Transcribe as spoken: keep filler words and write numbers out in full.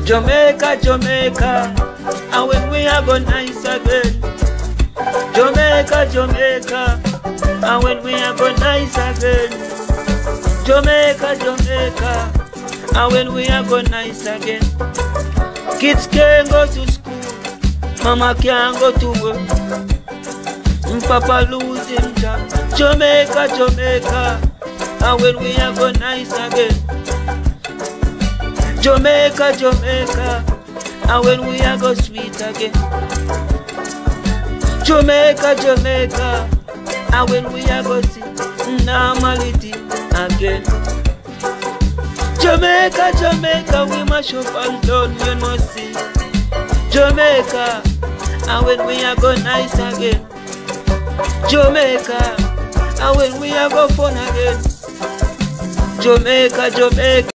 Jamaica, Jamaica, and when we are go nice again. Jamaica, Jamaica, and when we are go nice again. Jamaica, Jamaica, and when we are go nice again. Kids can't go to school, mama can't go to work, Papa lose him job. Jamaica, Jamaica, and when we are go nice again. Jamaica, Jamaica, and when we are go sweet again. Jamaica, Jamaica, and when we are go see normality again. Jamaica, Jamaica, we mash up and down, you know see. Jamaica, and when we are go nice again. Jamaica, and when we are go fun again. Jamaica, Jamaica.